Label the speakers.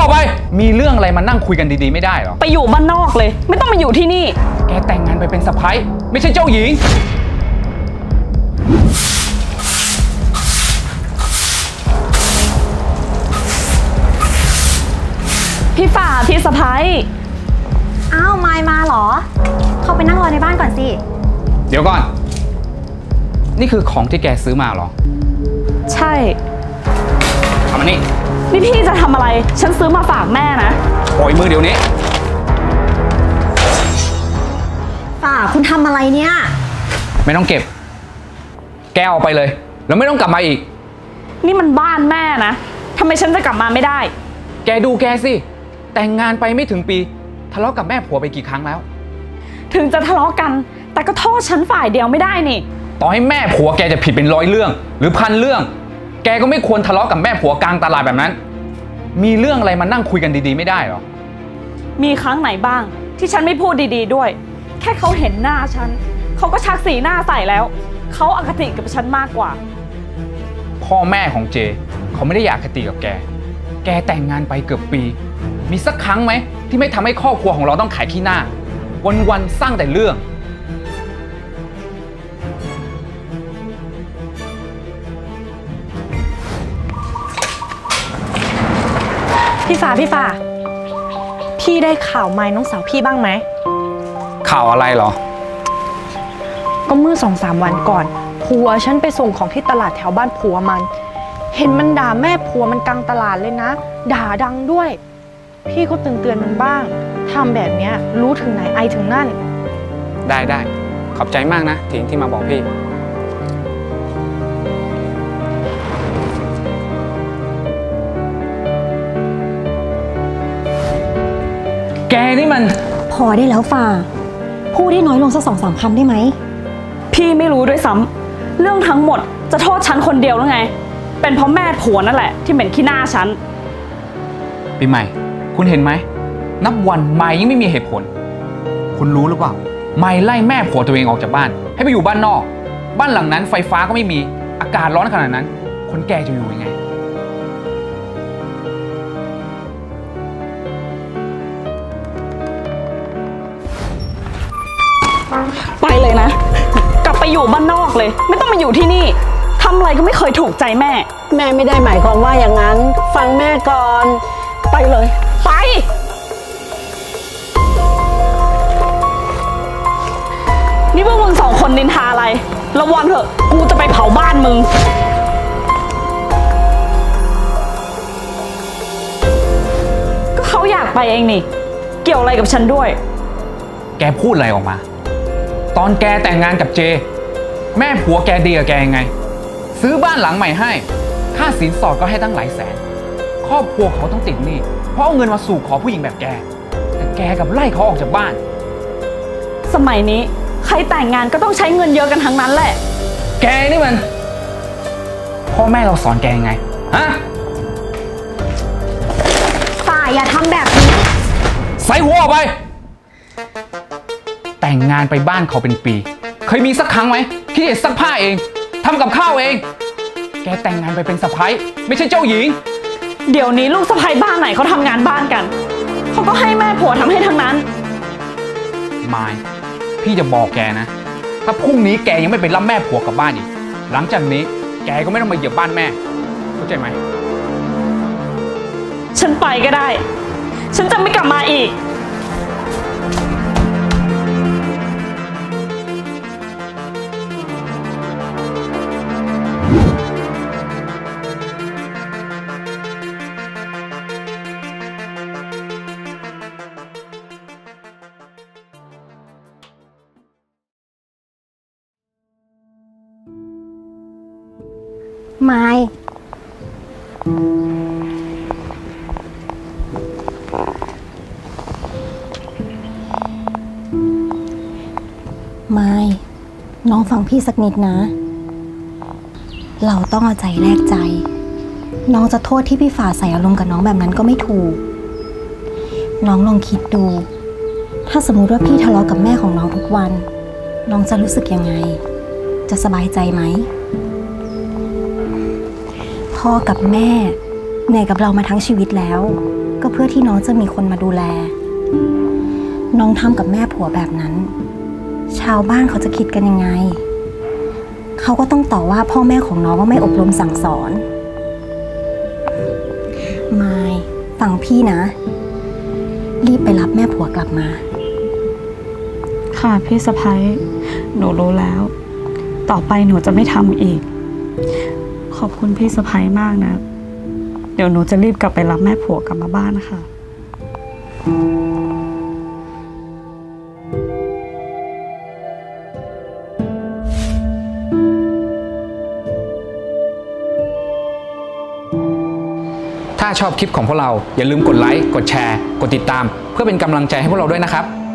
Speaker 1: ออกไปมีเรื่องอะไรมานั่งคุยกันดีๆไม่ได้หรอ
Speaker 2: ไปอยู่บ้านนอกเลยไม่ต้องมาอยู่ที่นี่
Speaker 1: แกแต่งงานไปเป็นสะใภ้ไม่ใช่เจ้าหญิง
Speaker 2: พี่ฝ่าพี่สะใภ้
Speaker 3: อ้าวมายมาเหรอเข้าไปนั่งรอในบ้านก่อนสิ
Speaker 1: เดี๋ยวก่อนนี่คือของที่แกซื้อมาเหรอ
Speaker 2: ใช่
Speaker 1: ทำมานี่
Speaker 2: พี่จะทำอะไรฉันซื้อมาฝากแม่นะ
Speaker 1: ปล่อยมือเดี๋ยวนี้
Speaker 3: ฝ่าคุณทำอะไรเนี่ย
Speaker 1: ไม่ต้องเก็บแกออกไปเลยแล้วไม่ต้องกลับมาอีก
Speaker 2: นี่มันบ้านแม่นะทำไมฉันจะกลับมาไม่ได้
Speaker 1: แกดูแกสิแต่งงานไปไม่ถึงปีทะเลาะกับแม่ผัวไปกี่ครั้งแล้ว
Speaker 2: ถึงจะทะเลาะกันแต่ก็โทษฉันฝ่ายเดียวไม่ได้นี่
Speaker 1: ต่อให้แม่ผัวแกจะผิดเป็น100 เรื่องหรือ1,000 เรื่องแกก็ไม่ควรทะเลาะกับแม่ผัวกลางตลาดแบบนั้นมีเรื่องอะไรมานั่งคุยกันดีๆไม่ได้หรอ
Speaker 2: มีครั้งไหนบ้างที่ฉันไม่พูดดีๆด้วยแค่เขาเห็นหน้าฉันเขาก็ชักสีหน้าใส่แล้วเขาอคติกับฉันมากกว่า
Speaker 1: พ่อแม่ของเจเขาไม่ได้อยากอคติกับแกแต่งงานไปเกือบปีมีสักครั้งไหมที่ไม่ทำให้ครอบครัวของเราต้องขายขี้หน้าวันๆสร้างแต่เรื่อง
Speaker 3: พี่ฝ่าพี่ได้ข่าวไม้น้องสาวพี่บ้างไหม
Speaker 1: ข่าวอะไรเหรอ
Speaker 3: ก็เมื่อ2-3 วันก่อนผัวฉันไปส่งของที่ตลาดแถวบ้านผัวมันเห็นมันด่าแม่ผัวมันกลางตลาดเลยนะด่าดังด้วยพี่ก็เตือนมันบ้างทำแบบนี้รู้ถึงไหนไอถึงนั่น
Speaker 1: ได้ขอบใจมากนะที่มาบอกพี่แกนี่มัน
Speaker 3: พอได้แล้วฝ่าพูดได้น้อยลงสัก2-3 คำได้ไหม
Speaker 2: พี่ไม่รู้ด้วยซ้ำเรื่องทั้งหมดจะโทษฉันคนเดียวหรือไงเป็นเพราะแม่ผัวนั่นแหละที่เหม็นขี้หน้าฉัน
Speaker 1: ปีใหม่คุณเห็นไหมนับวันไม่ยิ่งไม่มีเหตุผลคุณรู้หรือเปล่าไม่ไล่แม่ผัวตัวเองออกจากบ้านให้ไปอยู่บ้านนอกบ้านหลังนั้นไฟฟ้าก็ไม่มีอากาศร้อนขนาดนั้นคนแก่จะอยู่ยังไง
Speaker 2: ไปเลยนะกลับไปอยู่บ้านนอกเลยไม่ต้องมาอยู่ที่นี่ทำอะไรก็ไม่เคยถูกใจแม่
Speaker 4: ไม่ได้หมายความว่าอย่างนั้นฟังแม่ก่อนไปเลย
Speaker 2: ไปนี่พวกมึง2 คนนินทาอะไรระวังเถอะกูจะไปเผาบ้านมึงก็เขาอยากไปเองนี่เกี่ยวอะไรกับฉันด้วย
Speaker 1: แกพูดอะไรออกมาตอนแกแต่งงานกับเจแม่ผัวแกดีกับแกยังไงซื้อบ้านหลังใหม่ให้ค่าสินสอดก็ให้ตั้งหลายแสนครอบครัวเขาต้องติดหนี้เพราะเอาเงินมาสู่ขอผู้หญิงแบบแกแต่แกกับไล่เขาออกจากบ้าน
Speaker 2: สมัยนี้ใครแต่งงานก็ต้องใช้เงินเยอะกันทั้งนั้นแหละ
Speaker 1: แกนี่มันพ่อแม่เราสอนแกยังไงฮะ
Speaker 3: ฝ่าอย่าทำแบบนี้
Speaker 1: ใส่หัวออกไปแต่งงานไปบ้านเขาเป็นปีเคยมีสักครั้งไหมที่จะซักผ้าเองทำกับข้าวเองแกแต่งงานไปเป็นสะใภ้ไม่ใช่เจ้าหญิง
Speaker 2: เดี๋ยวนี้ลูกสะใภ้บ้านไหนเขาทำงานบ้านกันเขาก็ให้แม่ผัวทำให้ทั้งนั้น
Speaker 1: มายพี่จะบอกแกนะถ้าพรุ่งนี้แกยังไม่ไปรับแม่ผัวกลับบ้านอีกหลังจากนี้แกก็ไม่ต้องมาเหยียบบ้านแม่เข้าใจไหม
Speaker 2: ฉันไปก็ได้ฉันจะไม่กลับมาอีก
Speaker 3: ไม้น้องฟังพี่สักนิดนะเราต้องเอาใจแลกใจน้องจะโทษที่พี่ฝ่าใส่อารมณ์กับน้องแบบนั้นก็ไม่ถูกน้องลองคิดดูถ้าสมมุติว่าพี่ทะเลาะกับแม่ของน้องทุกวันน้องจะรู้สึกยังไงจะสบายใจไหมพ่อกับแม่เหนื่อยกับเรามาทั้งชีวิตแล้ว ก็เพื่อที่น้องจะมีคนมาดูแล น้องทำกับแม่ผัวแบบนั้น ชาวบ้านเขาจะคิดกันยังไง เขาก็ต้องต่อว่าพ่อแม่ของน้องว่าไม่อบรมสั่งสอนมายฟังพี่นะ รีบไปรับแม่ผัวกลับมา
Speaker 2: ค่ะพี่สะพ้ยหนูรู้แล้ว ต่อไปหนูจะไม่ทำอีก ขอบคุณพี่สะพ้ยมากนะ เดี๋ยวหนูจะรีบกลับไปรับแม่ผัวกลับมาบ้านนะคะ
Speaker 1: ถ้าชอบคลิปของพวกเราอย่าลืมกดไลค์ กดแชร์ กดติดตาม เพื่อเป็นกำลังใจให้พวกเราด้วยนะครับ